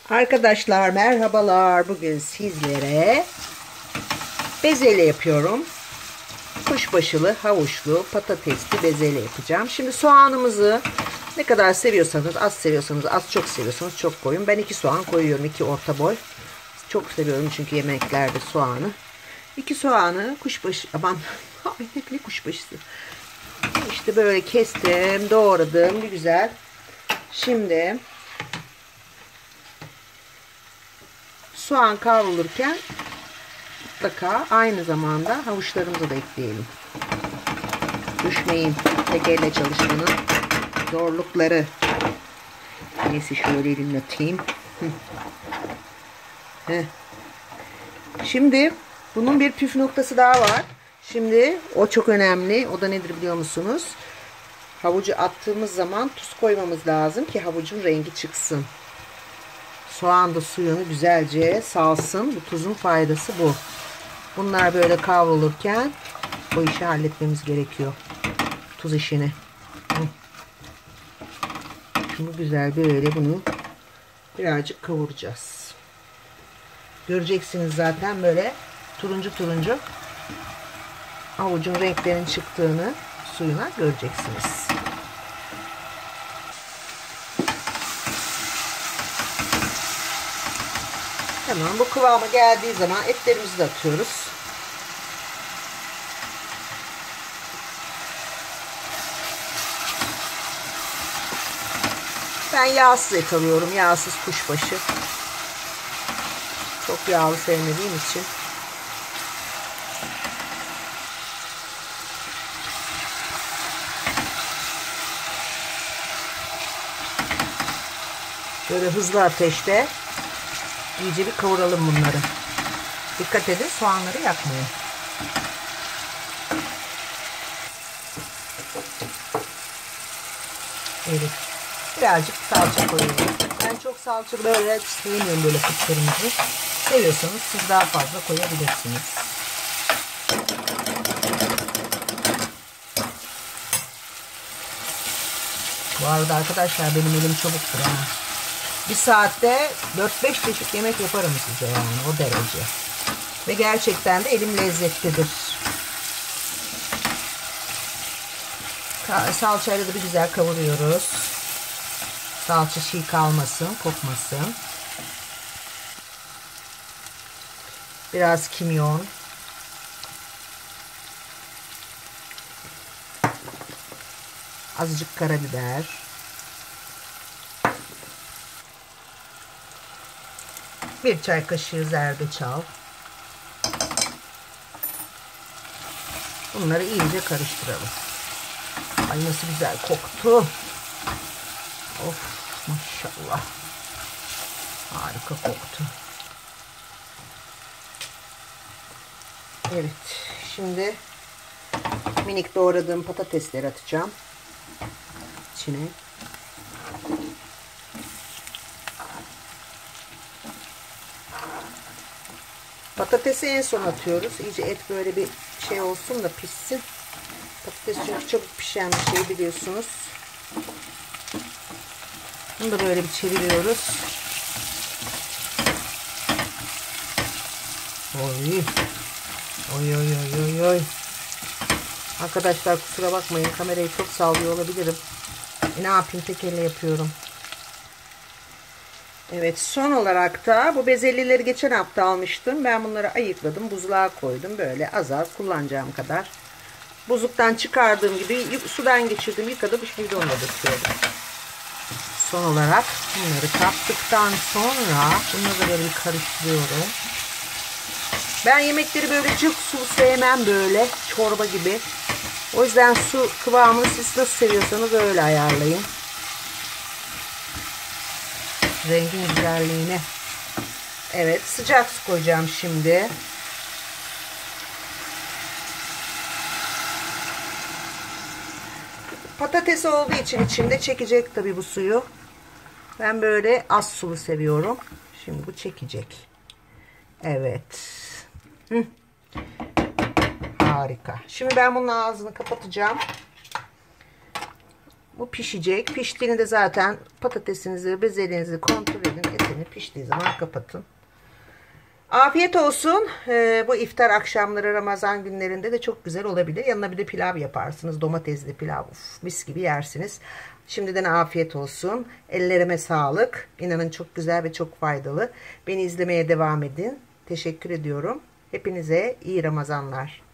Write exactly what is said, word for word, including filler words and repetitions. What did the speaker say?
Arkadaşlar merhabalar. Bugün sizlere bezelye yapıyorum. Kuşbaşılı, havuçlu, patatesli bezelye yapacağım. Şimdi soğanımızı ne kadar seviyorsanız, az seviyorsanız az, çok seviyorsanız çok koyun. Ben iki soğan koyuyorum. iki orta boy. Çok seviyorum çünkü yemeklerde soğanı. iki soğanı kuşbaşı, aman ne kuşbaşısı. İşte böyle kestim, doğradım bir güzel. Şimdi soğan kavrulurken mutlaka aynı zamanda havuçlarımızı da ekleyelim. Düşmeyin. Tek elle çalışmanın zorlukları. Neyse şöyle elimle atayım. Heh. Şimdi bunun bir püf noktası daha var. Şimdi o çok önemli. O da nedir biliyor musunuz? Havucu attığımız zaman tuz koymamız lazım ki havucun rengi çıksın. Soğan da suyunu güzelce salsın. Bu tuzun faydası bu. Bunlar böyle kavrulurken bu işi halletmemiz gerekiyor. Tuz işini. Şimdi güzel böyle bunu birazcık kavuracağız. Göreceksiniz zaten böyle turuncu turuncu havucun renklerinin çıktığını suyuna göreceksiniz. Tamam, bu kıvama geldiği zaman etlerimizi de atıyoruz. Ben yağsız et alıyorum. Yağsız kuşbaşı. Çok yağlı sevmediğim için. Böyle hızlı ateşte İyice bir kavuralım bunları. Dikkat edin, soğanları yakmayın. Evet. Birazcık salça koyuyorum. Ben çok salça böyle sevmiyorum, böyle kıpkırmızı. Seviyorsanız siz daha fazla koyabilirsiniz. Bu arada arkadaşlar benim elim çabuktur ha. Bir saatte dört beş çeşit yemek yaparım size, yani o derece. Ve gerçekten de elim lezzetlidir. Salçayla da bir güzel kavuruyoruz. Salça çiğ kalmasın, kokmasın. Biraz kimyon. Azıcık karabiber. Bir çay kaşığı zerdeçal. Bunları iyice karıştıralım. Ay nasıl güzel koktu. Of maşallah. Harika koktu. Evet. Şimdi minik doğradığım patatesleri atacağım içine. Patatesi en son atıyoruz. İyice et böyle bir şey olsun da pişsin. Patates çünkü çabuk pişen bir şey biliyorsunuz. Bunu da böyle bir çeviriyoruz. Oy. Oy oy oy oy oy. Arkadaşlar kusura bakmayın, kamerayı çok sallıyor olabilirim. E, ne yapayım, tek elle yapıyorum. Evet, son olarak da bu bezelyeleri geçen hafta almıştım. Ben bunları ayıkladım, buzluğa koydum. Böyle az az kullanacağım kadar. Buzluktan çıkardığım gibi sudan geçirdim, yıkadım, şimdi onu da döküyorum. Son olarak bunları kattıktan sonra bunları da böyle bir karıştırıyorum. Ben yemekleri böyle çok sulu sevmem, böyle çorba gibi. O yüzden su kıvamını siz nasıl seviyorsanız öyle ayarlayın. Rengin güzelliğine. Evet, sıcak su koyacağım şimdi. Patates olduğu için içinde çekecek tabii bu suyu. Ben böyle az sulu seviyorum. Şimdi bu çekecek. Evet. Hı. Harika. Şimdi ben bunun ağzını kapatacağım. Bu pişecek. Piştiğinde zaten patatesinizi, bezelyenizi kontrol edin. Etini Yani piştiği zaman kapatın. Afiyet olsun. Ee, bu iftar akşamları Ramazan günlerinde de çok güzel olabilir. Yanına bir de pilav yaparsınız. Domatesli pilav. Uf, mis gibi yersiniz. Şimdiden afiyet olsun. Ellerime sağlık. İnanın çok güzel ve çok faydalı. Beni izlemeye devam edin. Teşekkür ediyorum. Hepinize iyi Ramazanlar.